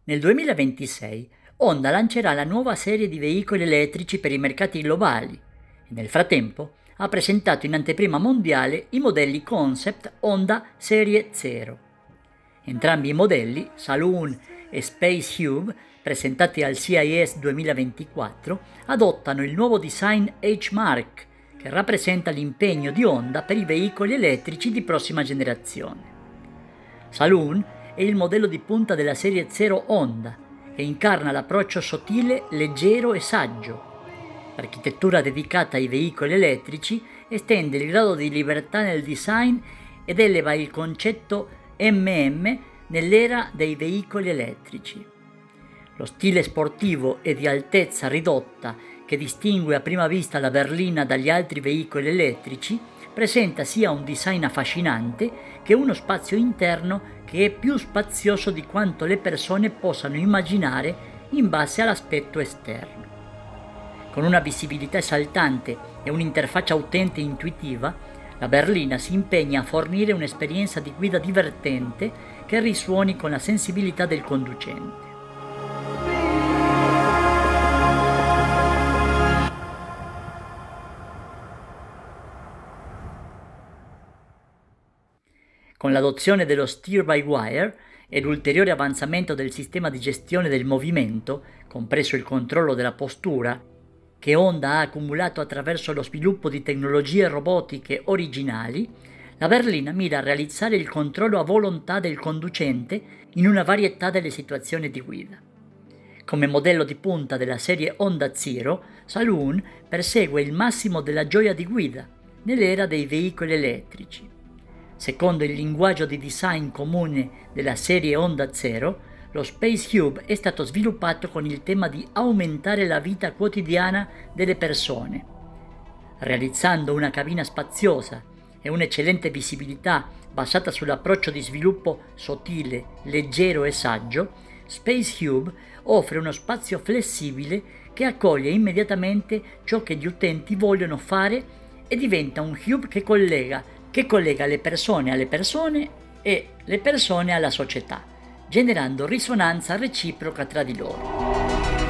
Nel 2026 Honda lancerà la nuova serie di veicoli elettrici per i mercati globali e nel frattempo ha presentato in anteprima mondiale i modelli concept Honda Serie 0. Entrambi i modelli, Saloon e Space Cube, presentati al CES 2024, adottano il nuovo design H-Mark, che rappresenta l'impegno di Honda per i veicoli elettrici di prossima generazione. Saloon è il modello di punta della serie 0 Honda e incarna l'approccio sottile, leggero e saggio. L'architettura dedicata ai veicoli elettrici estende il grado di libertà nel design ed eleva il concetto MM nell'era dei veicoli elettrici. Lo stile sportivo e di altezza ridotta che distingue a prima vista la berlina dagli altri veicoli elettrici presenta sia un design affascinante che uno spazio interno che è più spazioso di quanto le persone possano immaginare in base all'aspetto esterno. Con una visibilità esaltante e un'interfaccia utente e intuitiva, la berlina si impegna a fornire un'esperienza di guida divertente che risuoni con la sensibilità del conducente. Con l'adozione dello steer-by-wire e l'ulteriore avanzamento del sistema di gestione del movimento, compreso il controllo della postura, che Honda ha accumulato attraverso lo sviluppo di tecnologie robotiche originali, la berlina mira a realizzare il controllo a volontà del conducente in una varietà delle situazioni di guida. Come modello di punta della serie Honda Zero, Saloon persegue il massimo della gioia di guida nell'era dei veicoli elettrici. Secondo il linguaggio di design comune della serie Honda Zero, lo Space Cube è stato sviluppato con il tema di aumentare la vita quotidiana delle persone. Realizzando una cabina spaziosa e un'eccellente visibilità basata sull'approccio di sviluppo sottile, leggero e saggio, Space Cube offre uno spazio flessibile che accoglie immediatamente ciò che gli utenti vogliono fare e diventa un cube che collega le persone alle persone e le persone alla società, generando risonanza reciproca tra di loro.